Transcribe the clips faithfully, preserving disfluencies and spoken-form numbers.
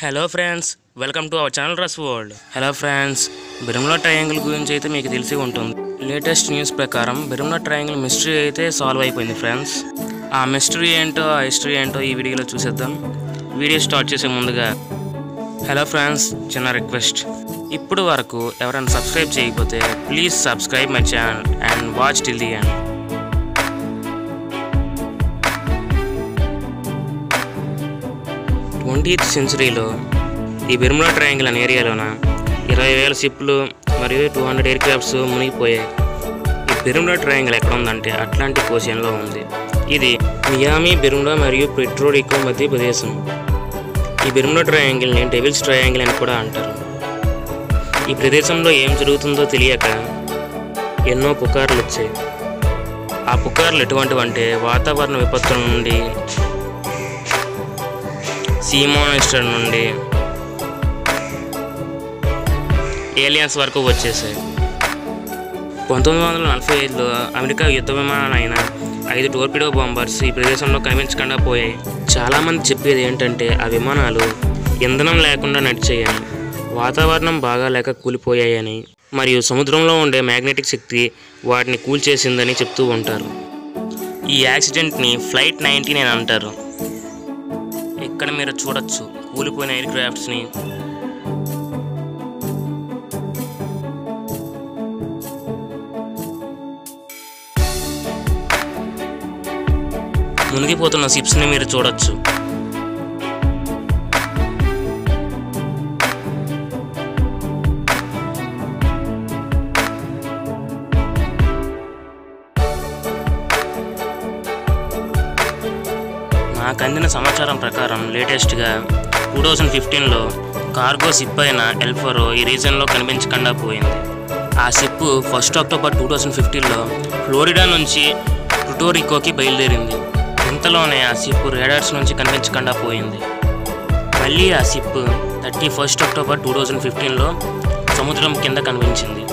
Hello friends, welcome to our channel Rus world. Hello friends, Bermuda Triangle గురించి అయితే మీకు తెలిసి ఉంటుంది. లేటెస్ట్ న్యూస్ ప్రకారం బెర్ముడా ట్రయాంగిల్ మిస్టరీ అయితే సాల్వ్ అయిపోయింది ఫ్రెండ్స్. ఆ మిస్టరీ ఏంటో ఆ హిస్టరీ ఏంటో ఈ వీడియోలో చూసేద్దాం. వీడియో స్టార్ట్ చేసే ముందుగా హలో ఫ్రెండ్స్, చిన్న రిక్వెస్ట్, ఇప్పుడు వరకు ఎవరైనా సబ్స్క్రైబ్ చేయకపోతే please subscribe my channel and watch till the end. Twentieth సెంచరీలో ఈ బెర్ముడా ట్రయాంగిల్ అనే ఏరియాలోన ఇరవై వేల షిప్లు మరియు టూ హండ్రెడ్ ఎయిర్ క్రాఫ్ట్స్ మునిగిపోయాయి. ఈ బెర్ముడా ట్రయాంగిల్ ఎక్కడ ఉందంటే అట్లాంటిక్ ఓషన్లో ఉంది. ఇది మియామి, బెర్ముడా మరియు పుర్టోరికో మధ్య ప్రదేశం. ఈ బెర్ముడా ట్రయాంగిల్ని డెవిల్స్ ట్రయాంగిల్ అని కూడా అంటారు. ఈ ప్రదేశంలో ఏం జరుగుతుందో తెలియక ఎన్నో పుకార్లు వచ్చాయి. ఆ పుకార్లు ఎటువంటివంటే వాతావరణ విపత్తుల నుండి, సీ మాన్స్టర్ నుండి ఏలియన్స్ వరకు వచ్చేసాయి. పంతొమ్మిది వందల నలభై ఐదులో అమెరికా యుద్ధ విమానాలైన ఐదు టోర్పిడో బాంబర్స్ ఈ ప్రదేశంలో కనిపించకుండా పోయాయి. చాలామంది చెప్పేది ఏంటంటే ఆ విమానాలు ఇంధనం లేకుండా నడిచాయని, వాతావరణం బాగా లేక కూలిపోయాయని, మరియు సముద్రంలో ఉండే మ్యాగ్నెటిక్ శక్తి వాటిని కూల్చేసిందని చెప్తూ ఉంటారు. ఈ యాక్సిడెంట్ని ఫ్లైట్ నైన్టీన్ అని అంటారు. ఇక్కడ మీరు చూడొచ్చు కూలిపోయిన ఎయిర్ క్రాఫ్ట్స్ని. మునిగిపోతున్న షిప్స్ని మీరు చూడొచ్చు. నాకు అందిన సమాచారం ప్రకారం లేటెస్ట్గా టూ థౌజండ్ ఫిఫ్టీన్లో కార్గో షిప్ అయిన ఎల్ఫరో ఈ రీజన్లో కనిపించకుండా పోయింది. ఆ ship first October two thousand ఫిఫ్టీన్లో ఫ్లోరిడా నుంచి పుర్టోరికోకి బయలుదేరింది. ఇంతలోనే ఆ షిప్ రేడార్స్ నుంచి కనిపించకుండా పోయింది. మళ్ళీ ఆ ship thirty first October two thousand ఫిఫ్టీన్లో సముద్రం కింద కనిపించింది.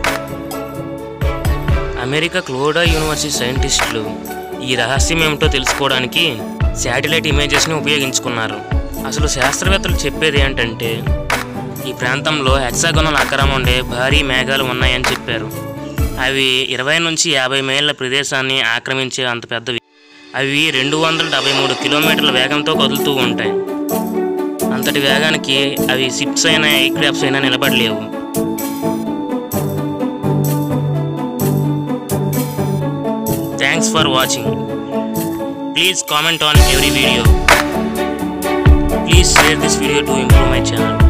అమెరికా ఫ్లోరిడా యూనివర్సిటీ సైంటిస్టులు ఈ రహస్యం ఏమిటో తెలుసుకోవడానికి శాటిలైట్ ఇమేజెస్ని ఉపయోగించుకున్నారు. అసలు శాస్త్రవేత్తలు చెప్పేది ఏంటంటే ఈ ప్రాంతంలో హెక్సాగోనల్ ఆకారం ఉండే భారీ మేఘాలు ఉన్నాయని చెప్పారు. అవి ఇరవై నుంచి యాభై మైళ్ళ ప్రదేశాన్ని ఆక్రమించే అంత పెద్దవి. అవి రెండు వందల డెబ్బై మూడు కిలోమీటర్ల వేగంతో కదులుతూ ఉంటాయి. అంతటి వేగానికి అవి షిప్స్ అయినా ఎయిర్ క్రాఫ్ట్స్ అయినా నిలబడలేవు. Thanks for watching. Please comment on every video. Please share this video to improve my channel.